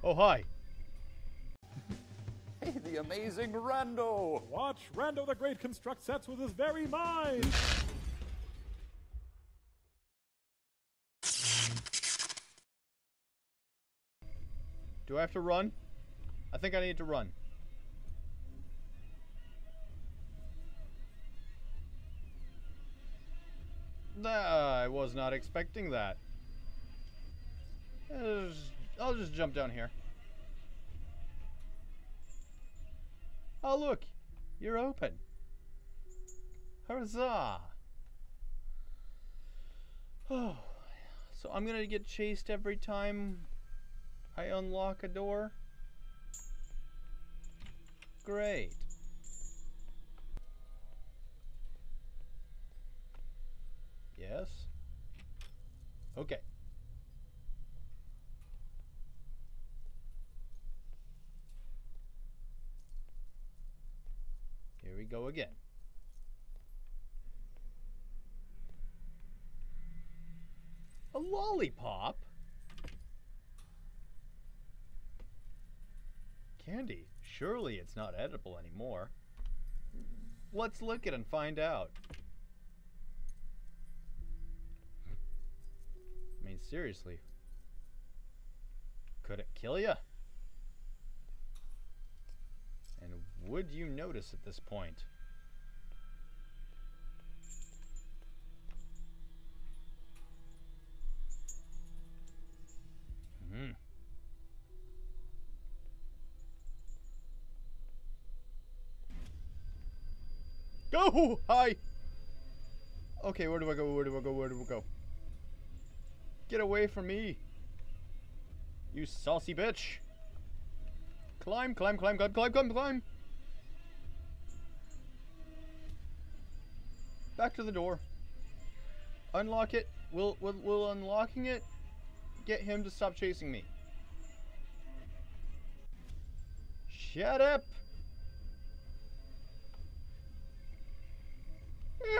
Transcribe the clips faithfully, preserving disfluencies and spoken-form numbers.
Oh, hi. Hey, the amazing Rando! Watch Rando the Great construct sets with his very mind! Do I have to run? I think I need to run. Nah, I was not expecting that. I'll just, I'll just jump down here. Oh, look. You're open. Huzzah. Oh, so I'm gonna get chased every time I unlock a door? Great. Yes? Okay. Here we go again. A lollipop? Candy. Surely it's not edible anymore. Let's lick it and find out. I mean, seriously. Could it kill ya? And would you notice at this point? Hmm. Go! Hi! Okay, where do I go? Where do I go? Where do I go? Get away from me! You saucy bitch! Climb, climb, climb, climb, climb, climb, climb! Back to the door. Unlock it. Will, will, will unlocking it get him to stop chasing me? Shut up! Eh.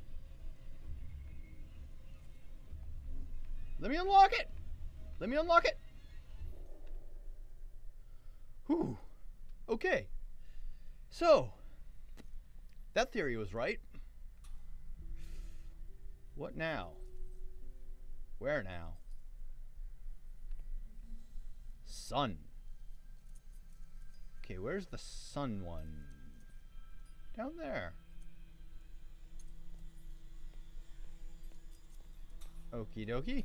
Let me unlock it! Let me unlock it! Whew. Okay. So, that theory was right. What now? Where now? Sun. Okay, where's the sun one? Down there. Okie dokie.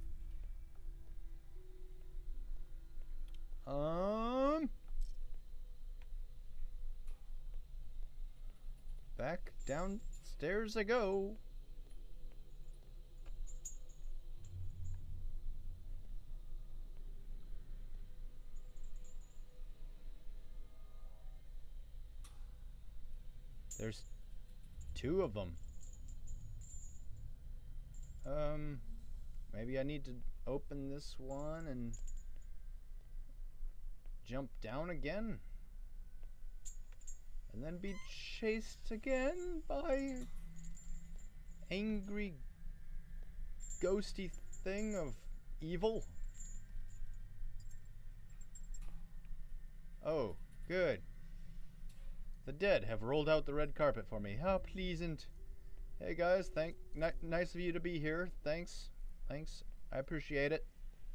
Um. Back downstairs I go. There's two of them. Um, maybe I need to open this one and jump down again? And then be chased again by angry ghosty thing of evil? Oh, good. The dead have rolled out the red carpet for me. How pleasant. Hey guys, thank ni nice of you to be here. Thanks. Thanks. I appreciate it.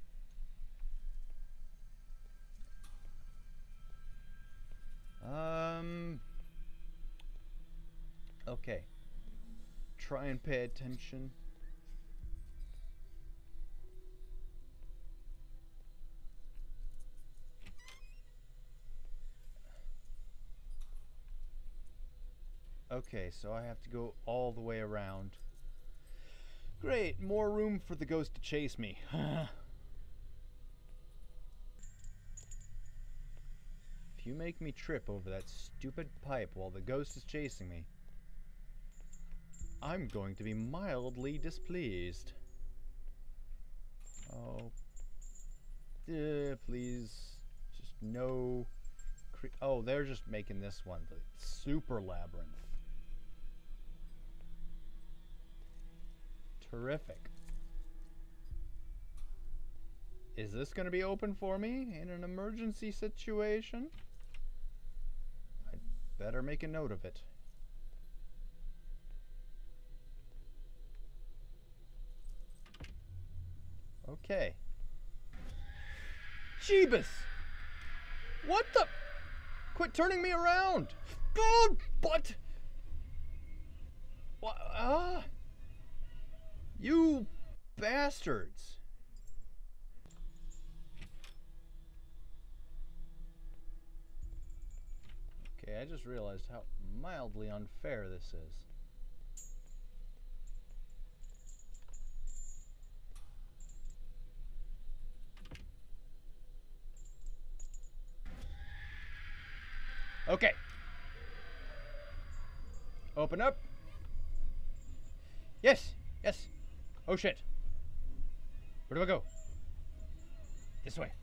Um Okay. Try and pay attention. Okay, so I have to go all the way around. Great, more room for the ghost to chase me. If you make me trip over that stupid pipe while the ghost is chasing me, I'm going to be mildly displeased. Oh. Uh, please. Just no... Cre oh, they're just making this one the super labyrinth. Terrific. Is this going to be open for me in an emergency situation? I'd better make a note of it. Okay. Jeebus! What the? Quit turning me around! God, but... What? Ah! You bastards! Okay, I just realized how mildly unfair this is. Okay. Open up. Yes, yes. Oh shit. Where do I go? This way.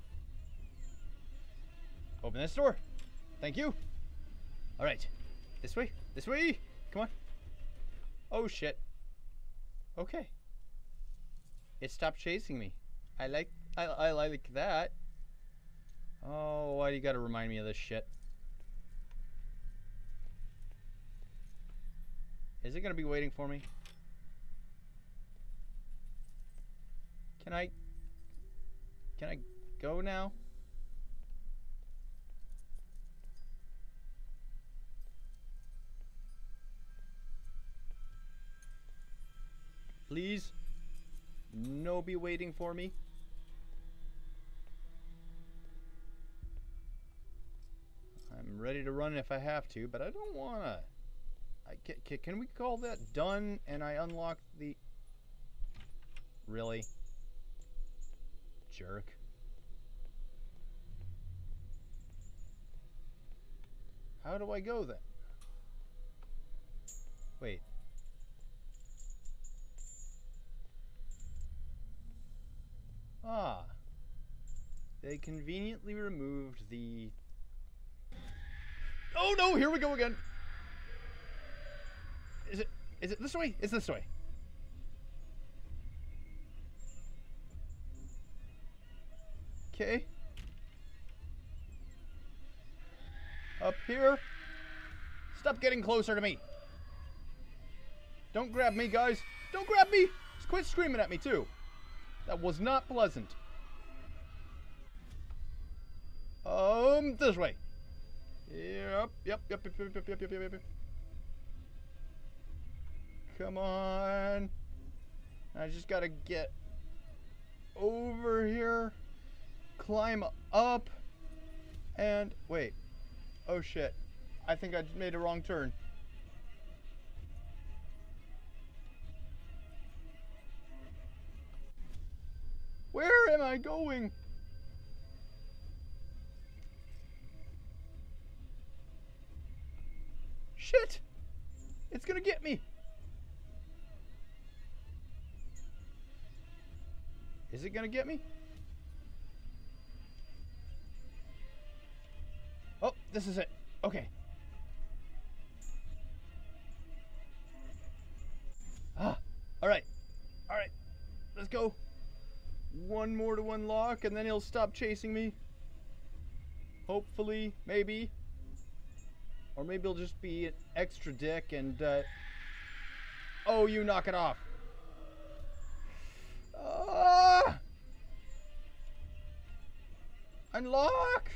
Open this door. Thank you. All right. This way. This way. Come on. Oh shit. Okay. It stopped chasing me. I like I, I like that. Oh, why do you gotta remind me of this shit? Is it gonna be waiting for me? Can I... Can I go now? Please? No be waiting for me? I'm ready to run if I have to, but I don't wanna... I, can, can we call that done and I unlock the... Really? Jerk. How do I go then? Wait. Ah. They conveniently removed the... Oh no, here we go again! Is it, is it this way? It's this way. Okay. Up here. Stop getting closer to me. Don't grab me, guys. Don't grab me. Just quit screaming at me, too. That was not pleasant. Um, this way. Yep, yep, yep, yep, yep, yep, yep, yep, yep, yep. Come on. I just gotta get over here. Climb up. And wait. Oh shit. I think I just made a wrong turn. Where am I going? Shit! It's gonna get me! Is it gonna get me? Oh, this is it. Okay. Ah, alright. Alright. Let's go. One more to unlock and then he'll stop chasing me. Hopefully, maybe. Or maybe he'll just be an extra dick and, uh... Oh, you knock it off. Ah! Unlock!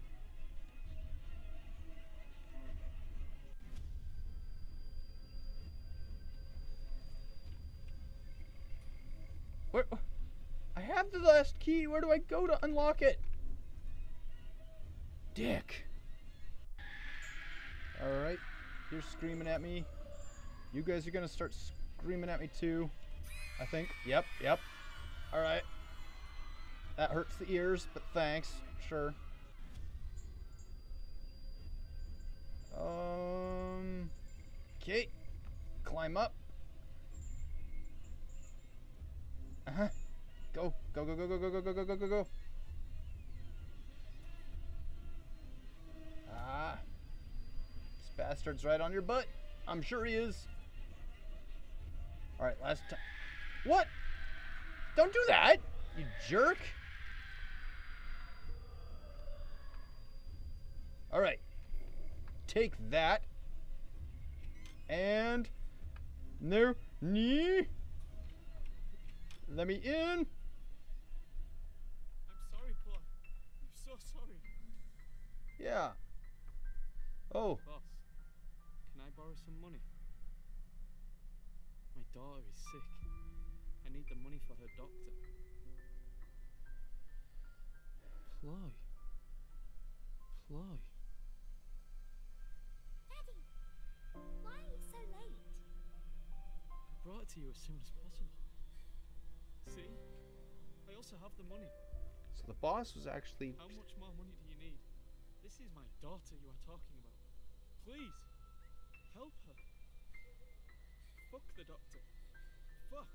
Where? I have the last key. Where do I go to unlock it? Dick. Alright. You're screaming at me. You guys are gonna start screaming at me too. I think. Yep, yep. Alright. That hurts the ears, but thanks. Sure. Um. Okay. Climb up. Uh-huh. Go. Go, go, go, go, go, go, go, go, go, go, go. Ah. This bastard's right on your butt. I'm sure he is. Alright, last time. What? Don't do that, you jerk. All right. Take that. And no knee. Let me in. I'm sorry, Ploy. I'm so sorry. Yeah. Oh. Boss, can I borrow some money? My daughter is sick. I need the money for her doctor. Ploy. Ploy. Daddy, why are you so late? I brought it to you as soon as possible. See? I also have the money. So the boss was actually... How much more money do you need? This is my daughter you are talking about. Please, help her. Fuck the doctor. Fuck.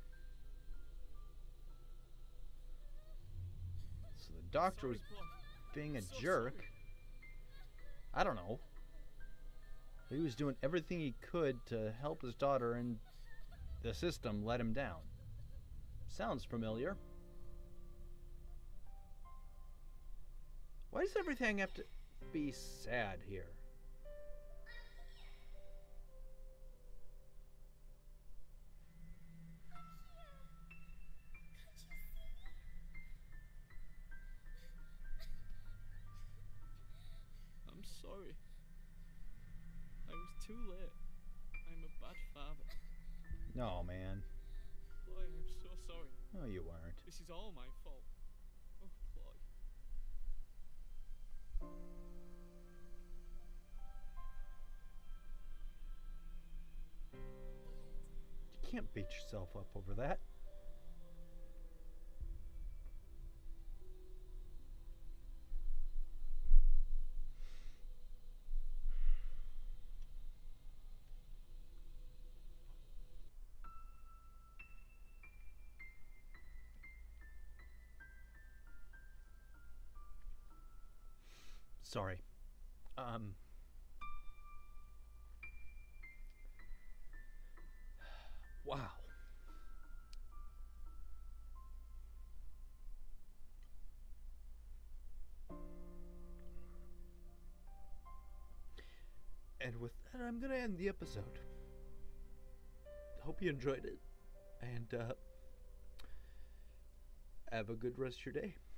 So the doctor Sorry, was Ploy. being a So jerk. sorry. I don't know. He was doing everything he could to help his daughter, and the system let him down. Sounds familiar. Why does everything have to be sad here? I'm sorry. I was too late. I'm a bad father. No, man. Ploy, I'm so sorry. No, you weren't. This is all my fault. Oh, Ploy. You can't beat yourself up over that. Sorry. Um. Wow. And with that, I'm gonna end the episode. Hope you enjoyed it, and uh, have a good rest of your day.